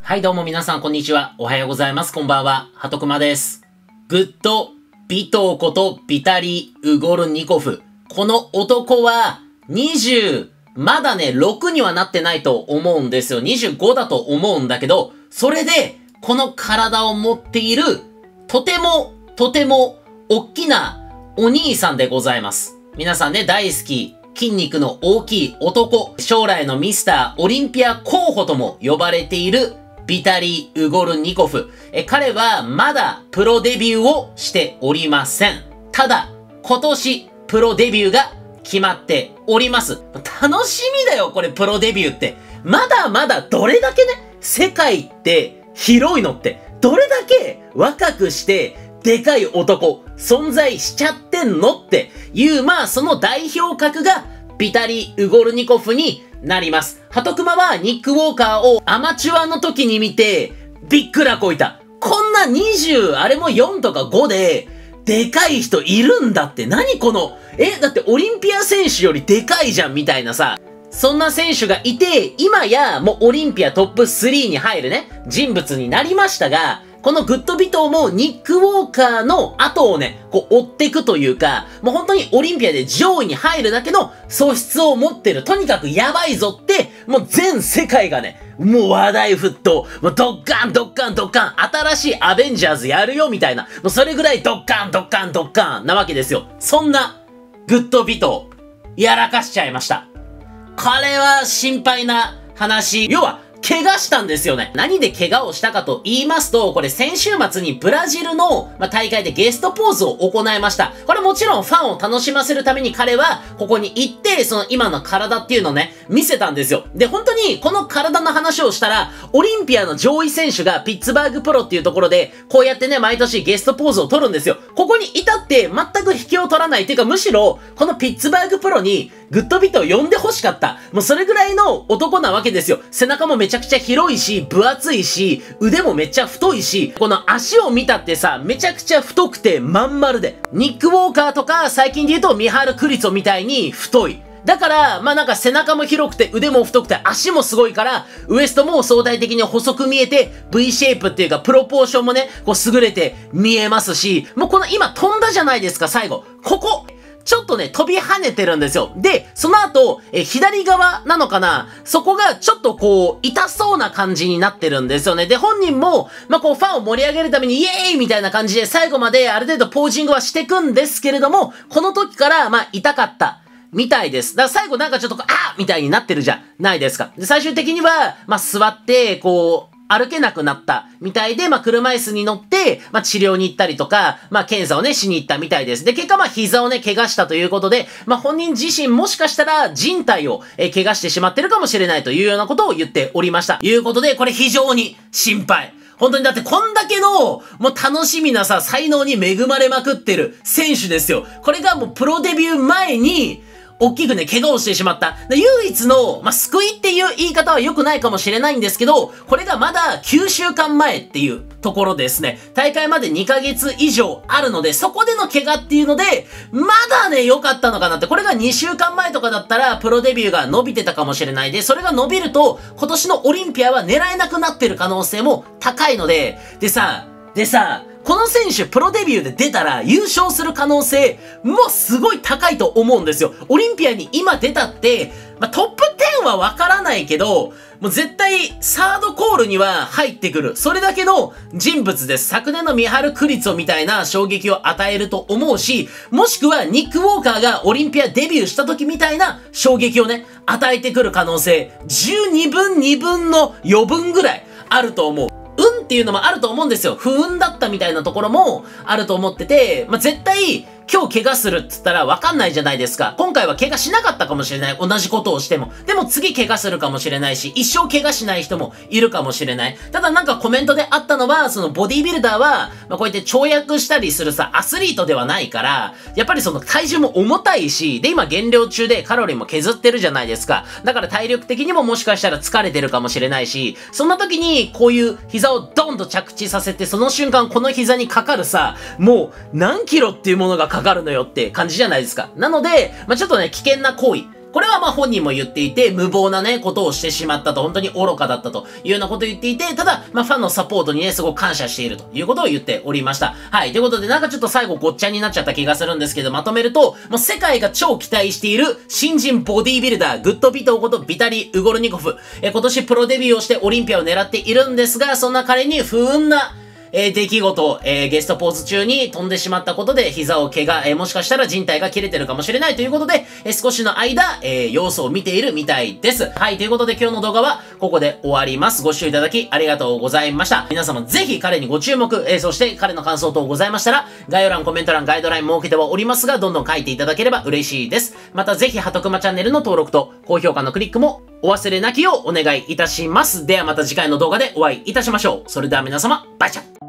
はいどうも皆さんこんにちは。おはようございます。こんばんは。はとくまです。グッド・ビトーことビタリー・ウゴルニコフ。この男はまだね、6にはなってないと思うんですよ。25だと思うんだけど、それで、この体を持っている、とても大きなお兄さんでございます。皆さんね、大好き。筋肉の大きい男。将来のミスター・オリンピア候補とも呼ばれている、ビタリー・ウゴルニコフ。彼はまだプロデビューをしておりません。ただ、今年プロデビューが決まっております。楽しみだよ、これプロデビューって。まだまだどれだけね、世界って広いのって、どれだけ若くしてでかい男存在しちゃってんのっていう、その代表格がビタリー・ウゴルニコフになります。ハトクマはニック・ウォーカーをアマチュアの時に見て、びっくらこいた。こんな20、あれも4とか5で、でかい人いるんだって。何この、だってオリンピア選手よりでかいじゃんみたいなさ。そんな選手がいて、今やもうオリンピアトップ3に入るね、人物になりましたが、このグッドビトーもニック・ウォーカーの後をね、追っていくというか、もう本当にオリンピアで上位に入るだけの素質を持ってる。とにかくやばいぞって、もう全世界がね、もう話題沸騰。もうドッカン、新しいアベンジャーズやるよみたいな。もうそれぐらいドッカンなわけですよ。そんなグッドビトー、やらかしちゃいました。これは心配な話。要は、怪我したんですよね。何で怪我をしたかと言いますと、これ先週末にブラジルの、大会でゲストポーズを行いました。これもちろんファンを楽しませるために彼はここに行って、その今の体っていうのをね、見せたんですよ。で、本当にこの体の話をしたら、オリンピアの上位選手がピッツバーグプロっていうところで、こうやってね、毎年ゲストポーズを取るんですよ。ここに至って全く引きを取らないっていうか、むしろ、このピッツバーグプロにグッドビトを呼んで欲しかった。もうそれぐらいの男なわけですよ。背中もめちゃくちゃ広いし、分厚いし、腕もめっちゃ太いし、この足を見たってさ、めちゃくちゃ太くてまん丸で。ニック・ウォーカーとか、最近で言うとミハル・クリツォみたいに太い。だから、なんか背中も広くて、腕も太くて、足もすごいから、ウエストも相対的に細く見えて、V シェイプっていうか、プロポーションもね、優れて見えますし、もうこの今飛んだじゃないですか、最後。ここちょっとね、飛び跳ねてるんですよ。で、その後、左側なのかな、そこがちょっと痛そうな感じになってるんですよね。で、本人も、ファンを盛り上げるために、イエーイみたいな感じで、最後まである程度ポージングはしてくんですけれども、この時から、痛かった。みたいです。だから最後なんかちょっとみたいになってるじゃないですか。で、最終的には、座って、歩けなくなったみたいで、車椅子に乗って、治療に行ったりとか、検査をね、しに行ったみたいです。で、結果膝をね、怪我したということで、本人自身もしかしたら人体を、怪我してしまってるかもしれないというようなことを言っておりました。いうことで、これ非常に心配。本当にだってこんだけの、もう楽しみなさ、才能に恵まれまくってる選手ですよ。これがもうプロデビュー前に、大きくね、怪我をしてしまった。唯一の、救いっていう言い方は良くないかもしれないんですけど、これがまだ9週間前っていうところですね。大会まで2ヶ月以上あるので、そこでの怪我っていうので、まだね、良かったのかなって。これが2週間前とかだったら、プロデビューが伸びてたかもしれないで、それが伸びると、今年のオリンピアは狙えなくなってる可能性も高いので、でさ、この選手プロデビューで出たら優勝する可能性もすごい高いと思うんですよ。オリンピアに今出たって、トップ10はわからないけど、もう絶対サードコールには入ってくる。それだけの人物です。昨年のミハル・クリツォみたいな衝撃を与えると思うし、もしくはニック・ウォーカーがオリンピアデビューした時みたいな衝撃をね、与えてくる可能性、12分2分の4分ぐらいあると思う。運っていうのもあると思うんですよ。不運だったみたいなところもあると思ってて、絶対今日怪我するって言ったらわかんないじゃないですか。今回は怪我しなかったかもしれない。同じことをしても。でも次怪我するかもしれないし、一生怪我しない人もいるかもしれない。ただなんかコメントであったのは、そのボディービルダーは、こうやって跳躍したりするさ、アスリートではないから、やっぱりその体重も重たいし、で今減量中でカロリーも削ってるじゃないですか。だから体力的にももしかしたら疲れてるかもしれないし、そんな時にこういう膝をドンと着地させて、その瞬間この膝にかかるさ、もう何キロっていうものがかかるのよって感じじゃないですか。なので、ちょっとね、危険な行為これはまあ本人も言っていて、無謀なね、ことをしてしまったと、本当に愚かだったというようなことを言っていて、ただ、まあファンのサポートにね、すごく感謝しているということを言っておりました。はい。ということで、なんかちょっと最後ごっちゃになっちゃった気がするんですけど、まとめると、もう世界が超期待している新人ボディービルダー、グッドビトーことビタリー・ウゴルニコフ。今年プロデビューをしてオリンピアを狙っているんですが、そんな彼に不運な出来事、ゲストポーズ中に飛んでしまったことで膝を怪我、もしかしたら靭帯が切れてるかもしれないということで、少しの間、様子を見ているみたいです。はい、ということで今日の動画はここで終わります。ご視聴いただきありがとうございました。皆様ぜひ彼にご注目、そして彼の感想等ございましたら、概要欄、コメント欄、ガイドライン設けてはおりますが、どんどん書いていただければ嬉しいです。またぜひ、ハトクマチャンネルの登録と高評価のクリックもお忘れなきようお願いいたします。ではまた次回の動画でお会いいたしましょう。それでは皆様、バイチャ